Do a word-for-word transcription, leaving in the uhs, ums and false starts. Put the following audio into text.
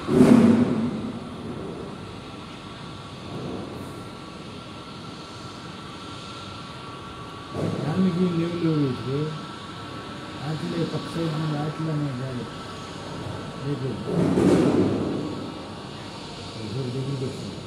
దానికి లెవెల్ అయితే ఆటలే పక్క సైడ్ నుండి ఆటలనే కాదు రేపు దగ్గరికి వచ్చింది